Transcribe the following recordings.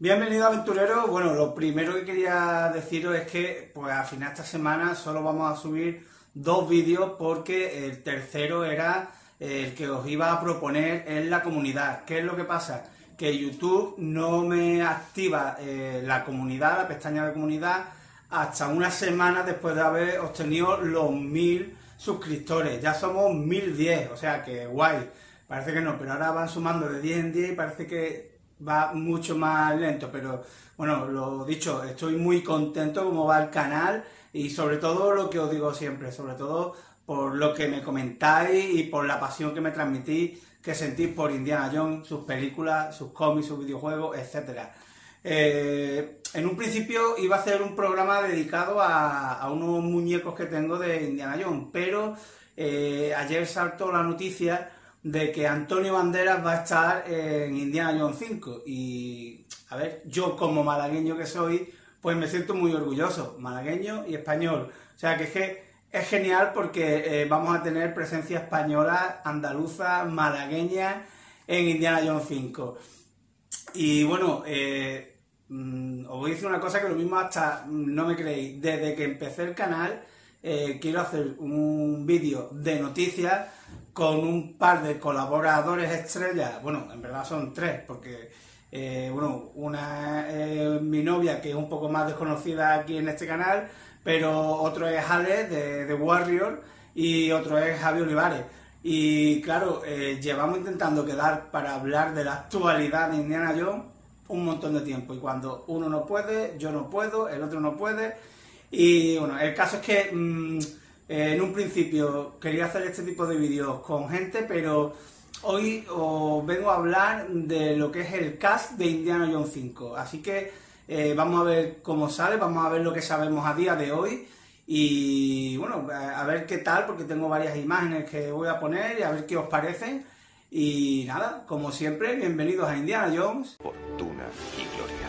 Bienvenido aventurero. Bueno, lo primero que quería deciros es que pues al final de esta semana solo vamos a subir dos vídeos porque el tercero era el que os iba a proponer en la comunidad. ¿Qué es lo que pasa? Que YouTube no me activa la comunidad, la pestaña de comunidad, hasta una semana después de haber obtenido los 1000 suscriptores. Ya somos 1010, o sea que guay. Parece que no, pero ahora van sumando de 10 en 10 y parece que va mucho más lento, pero bueno, lo dicho, estoy muy contento como va el canal y sobre todo lo que os digo siempre, sobre todo por lo que me comentáis y por la pasión que me transmitís, que sentís por Indiana Jones, sus películas, sus cómics, sus videojuegos, etcétera. En un principio iba a hacer un programa dedicado a unos muñecos que tengo de Indiana Jones, pero ayer saltó la noticia de que Antonio Banderas va a estar en Indiana Jones 5 y, a ver, yo como malagueño que soy, pues me siento muy orgulloso, malagueño y español. O sea que es genial porque vamos a tener presencia española, andaluza, malagueña en Indiana Jones 5. Y bueno, os voy a decir una cosa que lo mismo hasta no me creéis. Desde que empecé el canal, quiero hacer un vídeo de noticias con un par de colaboradores estrellas. Bueno, en verdad son tres, porque bueno, una es mi novia, que es un poco más desconocida aquí en este canal, pero otro es Ale de Warrior y otro es Javi Olivares. Y claro, llevamos intentando quedar para hablar de la actualidad de Indiana Jones un montón de tiempo, y cuando uno no puede, yo no puedo, el otro no puede. Y bueno, el caso es que en un principio quería hacer este tipo de vídeos con gente, pero hoy os vengo a hablar de lo que es el cast de Indiana Jones 5. Así que vamos a ver cómo sale, vamos a ver lo que sabemos a día de hoy. Y bueno, a ver qué tal, porque tengo varias imágenes que voy a poner y a ver qué os parecen. Y nada, como siempre, bienvenidos a Indiana Jones. Fortuna y gloria.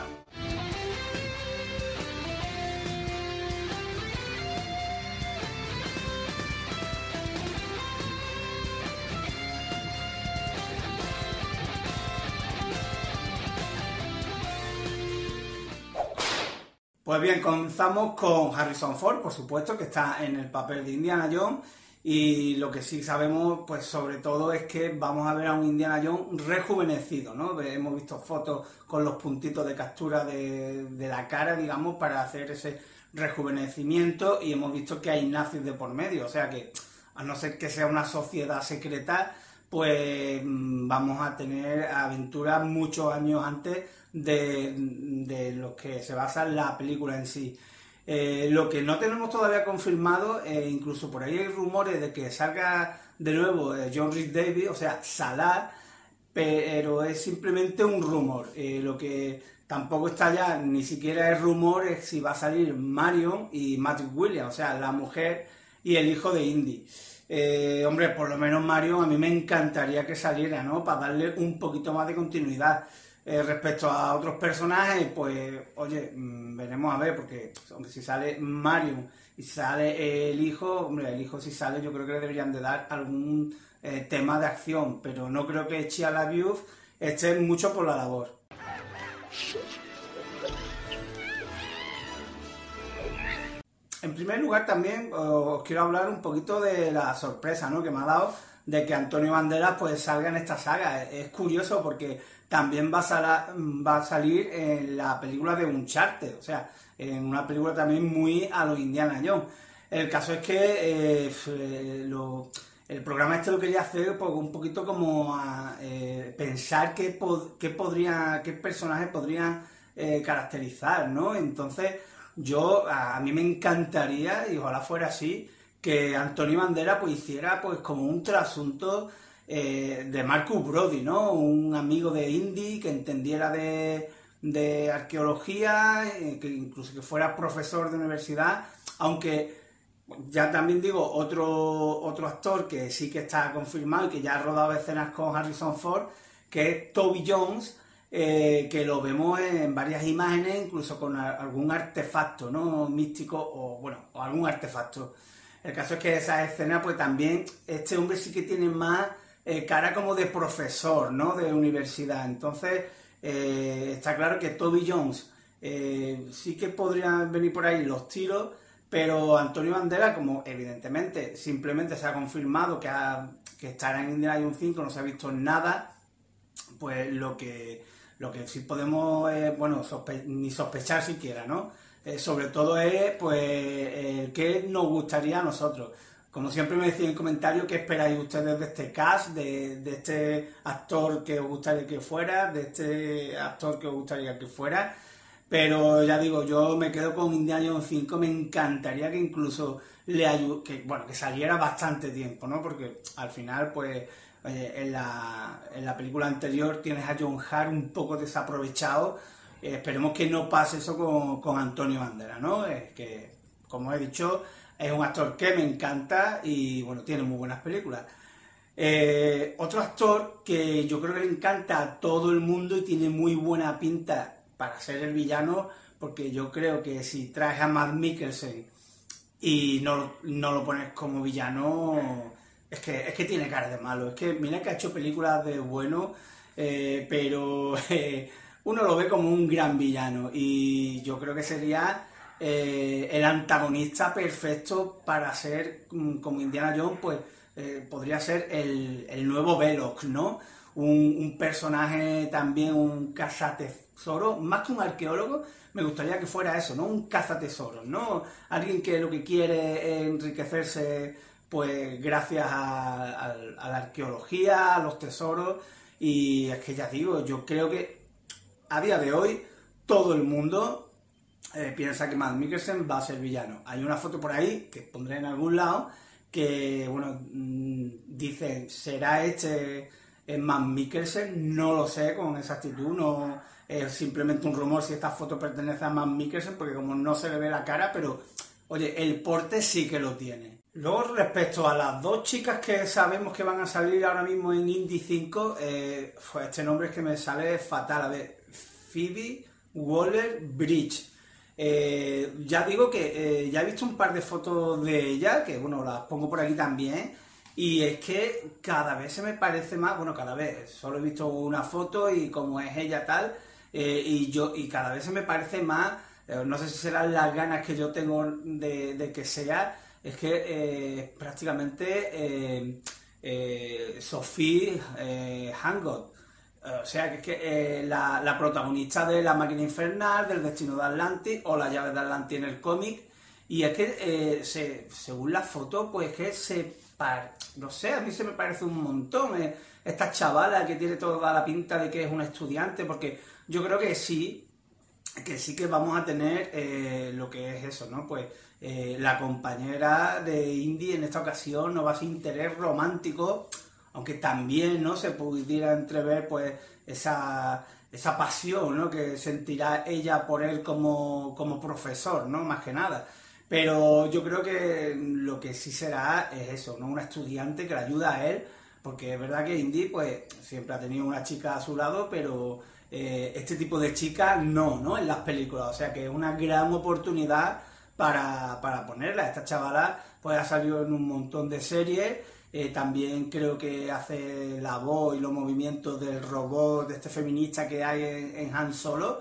Pues bien, comenzamos con Harrison Ford, por supuesto, que está en el papel de Indiana Jones, y lo que sí sabemos, pues sobre todo, es que vamos a ver a un Indiana Jones rejuvenecido, ¿no? Hemos visto fotos con los puntitos de captura de la cara, digamos, para hacer ese rejuvenecimiento, y hemos visto que hay nazis de por medio, o sea que, a no ser que sea una sociedad secreta, pues vamos a tener aventuras muchos años antes de los que se basa la película en sí. Lo que no tenemos todavía confirmado, incluso por ahí hay rumores de que salga de nuevo John Rhys Davies, o sea, Salah, pero es simplemente un rumor. Lo que tampoco está ya, ni siquiera es rumor, es si va a salir Marion y Matt Williams, o sea, la mujer y el hijo de Indy. Hombre, por lo menos Marion a mí me encantaría que saliera, ¿no? Para darle un poquito más de continuidad. Respecto a otros personajes, pues, oye, veremos a ver, porque hombre, si sale Marion y sale el hijo, hombre, el hijo si sale yo creo que le deberían de dar algún tema de acción, pero no creo que Shia LaBeouf esté mucho por la labor. En primer lugar, también os quiero hablar un poquito de la sorpresa, ¿no?, que me ha dado de que Antonio Banderas pues salga en esta saga. Es curioso porque también va a salir en la película de Uncharted, o sea, en una película también muy a los Indiana Jones. El caso es que el programa este lo quería hacer pues, un poquito como a pensar qué personajes podrían caracterizar, ¿no? Entonces, a mí me encantaría, y ojalá fuera así, que Antonio Banderas pues hiciera pues como un trasunto de Marcus Brody, ¿no? Un amigo de Indy que entendiera de arqueología, que incluso que fuera profesor de universidad, aunque ya también digo, otro actor que sí que está confirmado y que ya ha rodado escenas con Harrison Ford, que es Toby Jones, que lo vemos en varias imágenes, incluso con algún artefacto, ¿no?, místico, o algún artefacto. El caso es que esa escena, pues también, este hombre sí que tiene más cara como de profesor, ¿no?, de universidad. Entonces, Está claro que Toby Jones sí que podrían venir por ahí los tiros, pero Antonio Banderas, como evidentemente simplemente se ha confirmado que estará en Indiana Jones 5, no se ha visto nada, pues lo que sí podemos, bueno, ni sospechar siquiera, ¿no? Sobre todo es, pues, el que nos gustaría a nosotros. Como siempre me decís en comentarios, ¿qué esperáis ustedes de este cast, de este actor que os gustaría que fuera, de este actor que os gustaría que fuera? Pero ya digo, yo me quedo con Indiana Jones 5, me encantaría que incluso le ayude, que saliera bastante tiempo, ¿no? Porque al final, pues, en la película anterior tienes a John Hart un poco desaprovechado. Esperemos que no pase eso con Antonio Banderas, ¿no? Es que, como he dicho, es un actor que me encanta y, bueno, tiene muy buenas películas. Otro actor que yo creo que le encanta a todo el mundo y tiene muy buena pinta para ser el villano, porque yo creo que si traes a Matt Mikkelsen y no lo pones como villano, es que tiene cara de malo. Es que mira que ha hecho películas de bueno, pero uno lo ve como un gran villano y yo creo que sería el antagonista perfecto para ser como Indiana Jones, pues podría ser el nuevo Belloc, ¿no? Un personaje también, un cazatesoro, más que un arqueólogo, me gustaría que fuera eso, ¿no? Un cazatesoro, ¿no? Alguien que lo que quiere es enriquecerse, pues gracias a la arqueología, a los tesoros, y es que ya digo, yo creo que a día de hoy todo el mundo piensa que Matt Mikkelsen va a ser villano. Hay una foto por ahí, que pondré en algún lado, que, bueno, dice, ¿será este Matt Mikkelsen? No lo sé con exactitud, no es simplemente un rumor si esta foto pertenece a Matt Mikkelsen, porque como no se le ve la cara, pero, oye, el porte sí que lo tiene. Luego, respecto a las dos chicas que sabemos que van a salir ahora mismo en Indy 5, pues este nombre es que me sale fatal. A ver, Phoebe Waller-Bridge. Ya digo que ya he visto un par de fotos de ella, que bueno, las pongo por aquí también, y es que cada vez se me parece más, bueno, cada vez, solo he visto una foto y como es ella tal, y cada vez se me parece más, no sé si serán las ganas que yo tengo de que sea, es que prácticamente Sophie Hancock. O sea, que es que la protagonista de La Máquina Infernal, del Destino de Atlantis o La Llave de Atlantis en el cómic, y es que según la foto, pues que no sé, a mí se me parece un montón esta chavala que tiene toda la pinta de que es una estudiante, porque yo creo que sí que vamos a tener lo que es eso, ¿no? Pues la compañera de Indy en esta ocasión no va a ser interés romántico, aunque también, ¿no?, se pudiera entrever pues esa pasión, ¿no?, que sentirá ella por él como profesor, ¿no?, más que nada. Pero yo creo que lo que sí será es eso, ¿no?, una estudiante que le ayuda a él, porque es verdad que Indy pues siempre ha tenido una chica a su lado, pero este tipo de chicas no, en las películas, o sea que es una gran oportunidad para ponerla. Esta chavala pues ha salido en un montón de series. También creo que hace la voz y los movimientos del robot de este feminista que hay en Han Solo.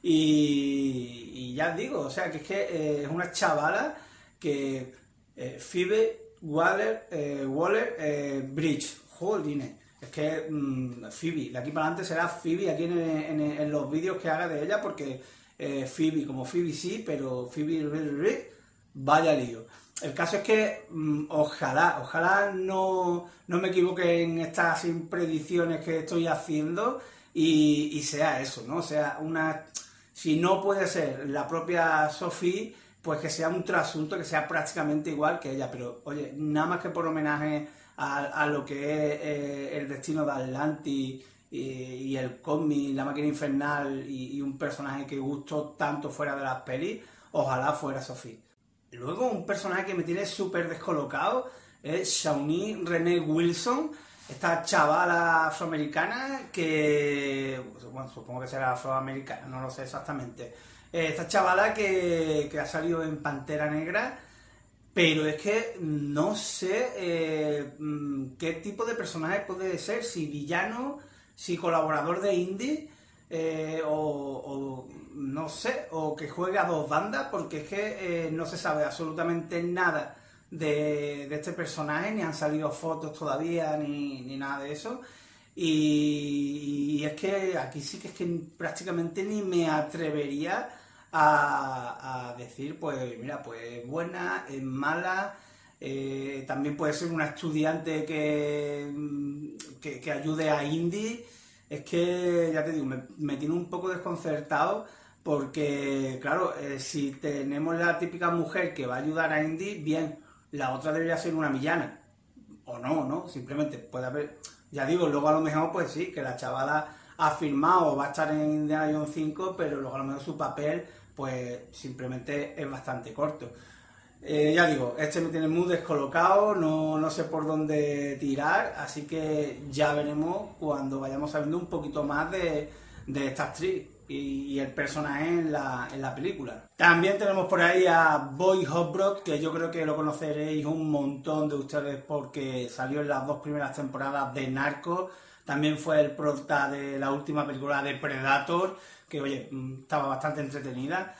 Y ya digo, o sea, que es una chavala que Phoebe Waller-Bridge, jolines, es que Phoebe, de aquí para adelante será Phoebe aquí en los vídeos que haga de ella, porque Phoebe, como Phoebe sí, pero Phoebe, vaya lío. El caso es que ojalá no me equivoque en estas predicciones que estoy haciendo y sea eso, ¿no? O sea, si no puede ser la propia Sophie, pues que sea un trasunto, que sea prácticamente igual que ella, pero oye, nada más que por homenaje a lo que es el Destino de Atlantis y el cómic, La Máquina Infernal y un personaje que gustó tanto fuera de las pelis, ojalá fuera Sophie. Luego, un personaje que me tiene súper descolocado es Shawnee Renee Wilson, esta chavala afroamericana que, bueno, supongo que será afroamericana, no lo sé exactamente. Esta chavala que ha salido en Pantera Negra, pero es que no sé qué tipo de personaje puede ser, si villano, si colaborador de Indy. o no sé, o que juegue a dos bandas, porque es que no se sabe absolutamente nada de este personaje, ni han salido fotos todavía, ni nada de eso. Y es que aquí sí que es que prácticamente ni me atrevería a decir, pues mira, pues es buena, es mala, también puede ser una estudiante que ayude a Indy. Es que, ya te digo, me tiene un poco desconcertado porque, claro, si tenemos la típica mujer que va a ayudar a Indy, bien, la otra debería ser una villana. O no, ¿no? Simplemente puede haber, ya digo, luego a lo mejor, pues sí, que la chavala ha firmado o va a estar en Indiana Jones 5, pero luego a lo mejor su papel, pues simplemente es bastante corto. Ya digo, este me tiene muy descolocado, no sé por dónde tirar, así que ya veremos cuando vayamos sabiendo un poquito más de esta actriz y el personaje en la película. También tenemos por ahí a Boy Holbrook, que yo creo que lo conoceréis un montón de ustedes porque salió en las 2 primeras temporadas de Narcos. También fue el prota de la última película de Predator, que oye, estaba bastante entretenida.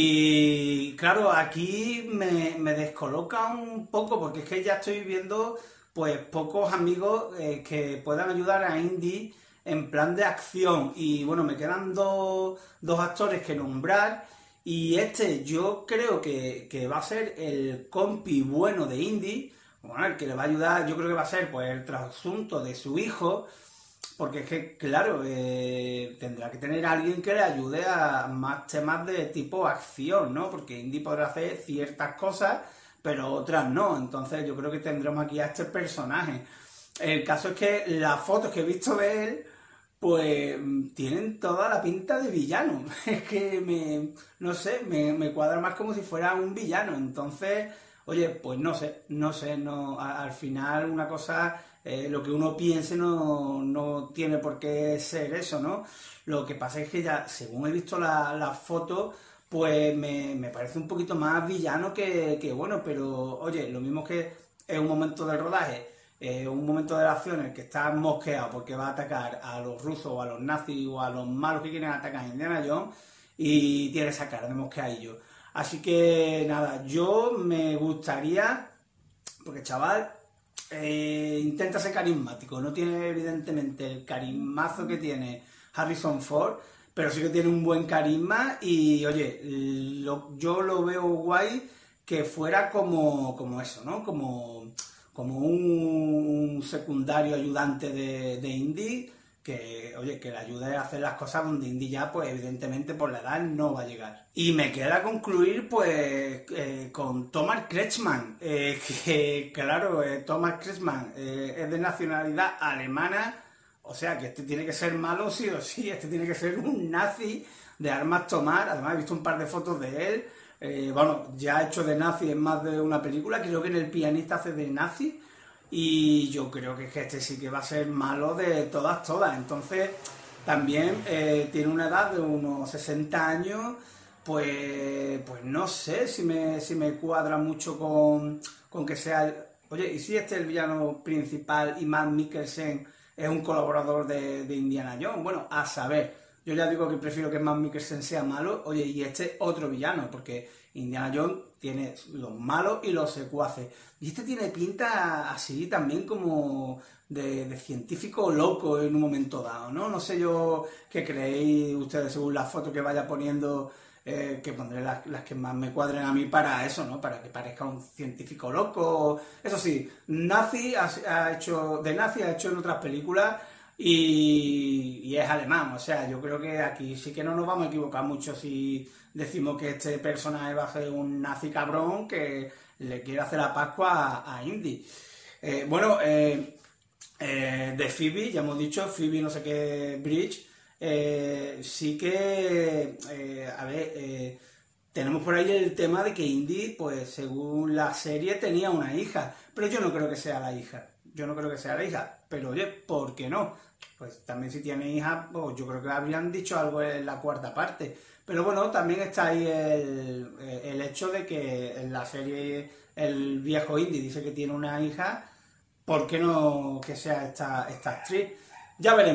Y claro, aquí me descoloca un poco porque es que ya estoy viendo pues pocos amigos que puedan ayudar a Indy en plan de acción. Y bueno, me quedan dos actores que nombrar. Y este yo creo que va a ser el compi bueno de Indy. Bueno, el que le va a ayudar, yo creo que va a ser pues el trasunto de su hijo. Porque es que, claro, tendrá que tener a alguien que le ayude a más temas de tipo acción, ¿no? Porque Indy podrá hacer ciertas cosas, pero otras no. Entonces yo creo que tendremos aquí a este personaje. El caso es que las fotos que he visto de él, pues tienen toda la pinta de villano. Es que no sé, me cuadra más como si fuera un villano. Entonces, oye, pues no sé, al final una cosa, lo que uno piense no tiene por qué ser eso, ¿no? Lo que pasa es que ya, según he visto las fotos, pues me parece un poquito más villano que bueno, pero oye, lo mismo que es un momento del rodaje, un momento de la acción en el que está mosqueado porque va a atacar a los rusos o a los nazis o a los malos que quieren atacar a Indiana Jones y tiene esa cara de mosqueadillo. Así que nada, yo me gustaría, porque chaval intenta ser carismático, no tiene evidentemente el carismazo que tiene Harrison Ford, pero sí que tiene un buen carisma y oye, yo lo veo guay que fuera como eso, ¿no? Como un secundario ayudante de Indy, que, oye, que le ayude a hacer las cosas donde Indy ya, pues evidentemente por la edad no va a llegar. Y me queda concluir, pues, con Thomas Kretschmann, que, claro, Thomas Kretschmann es de nacionalidad alemana, o sea que este tiene que ser malo sí o sí, este tiene que ser un nazi de armas tomar, además he visto un par de fotos de él, bueno, ya ha hecho de nazi en más de una película, creo que en El pianista hace de nazi, y yo creo que este sí que va a ser malo de todas. Entonces, también tiene una edad de unos 60 años, pues no sé si me cuadra mucho con que sea oye, ¿y si este es el villano principal y Matt Mikkelsen es un colaborador de Indiana Jones? Bueno, a saber. Yo ya digo que prefiero que Matt Mikkelsen sea malo, oye, y este otro villano, porque Indiana Jones tiene los malos y los secuaces. Y este tiene pinta así también como de científico loco en un momento dado, ¿no? No sé yo qué creéis ustedes según las fotos que vaya poniendo, que pondré las que más me cuadren a mí para eso, ¿no? Para que parezca un científico loco. Eso sí, de Nazi ha hecho en otras películas y es alemán, o sea, yo creo que aquí sí que no nos vamos a equivocar mucho si decimos que este personaje va a ser un nazi cabrón que le quiere hacer la Pascua a Indy. De Phoebe, ya hemos dicho, Phoebe no sé qué Bridge, sí que, a ver, tenemos por ahí el tema de que Indy, pues según la serie, tenía una hija, pero yo no creo que sea la hija. Yo no creo que sea la hija, pero oye, ¿por qué no? Pues también si tiene hija, pues yo creo que habrían dicho algo en la cuarta parte. Pero bueno, también está ahí el hecho de que en la serie el viejo Indy dice que tiene una hija, ¿por qué no que sea esta actriz?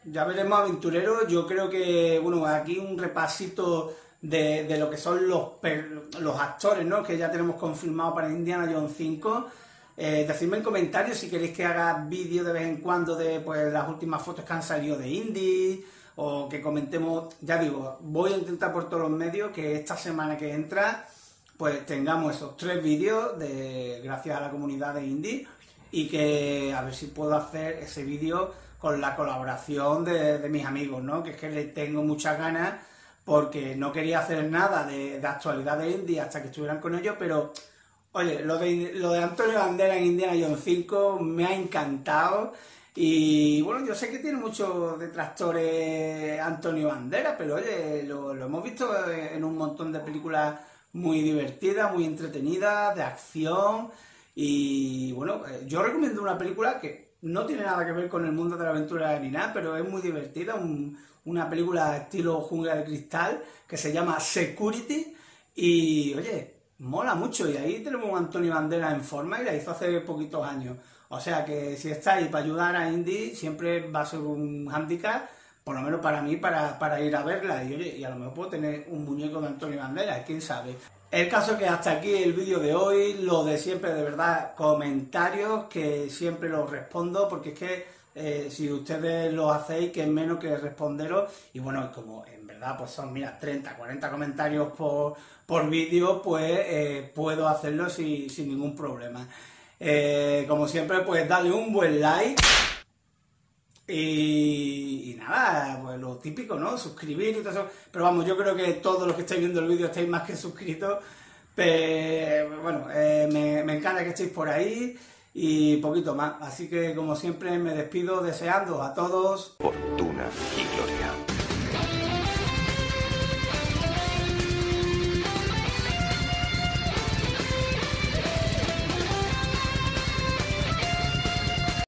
ya veremos, aventurero. Yo creo que, bueno, aquí un repasito de lo que son los actores, ¿no? Que ya tenemos confirmado para Indiana Jones 5. Decidme en comentarios si queréis que haga vídeo de vez en cuando de pues las últimas fotos que han salido de Indy, o que comentemos. Ya digo, voy a intentar por todos los medios que esta semana que entra pues tengamos esos 3 vídeos gracias a la comunidad de Indy, y que a ver si puedo hacer ese vídeo con la colaboración de mis amigos, ¿no? Que es que le tengo muchas ganas, porque no quería hacer nada de actualidad de Indy hasta que estuvieran con ellos, pero oye, lo de Antonio Banderas en Indiana Jones 5 me ha encantado. Y bueno, yo sé que tiene muchos detractores Antonio Banderas, pero oye, lo hemos visto en un montón de películas muy divertidas, muy entretenidas, de acción. Y bueno, yo recomiendo una película que no tiene nada que ver con el mundo de la aventura ni nada, pero es muy divertida, una película estilo Jungla de Cristal que se llama Security. Y oye, mola mucho, y ahí tenemos a Antonio Banderas en forma, y la hizo hace poquitos años. O sea que si estáis para ayudar a Indy, siempre va a ser un hándicap, por lo menos para mí, para ir a verla. Y oye, y a lo mejor puedo tener un muñeco de Antonio Banderas, quién sabe. El caso es que hasta aquí el vídeo de hoy, lo de siempre, de verdad, comentarios que siempre los respondo, porque es que si ustedes lo hacéis, que es menos que responderos. Y bueno, como en verdad pues son, mira, 30, 40 comentarios por vídeo, pues puedo hacerlo sin ningún problema. Como siempre, pues dale un buen like. Y nada, pues lo típico, ¿no? Suscribir y todo eso. Pero vamos, yo creo que todos los que estáis viendo el vídeo estáis más que suscritos. Pero bueno, me encanta que estéis por ahí y poquito más. Así que como siempre me despido deseando a todos fortuna y gloria.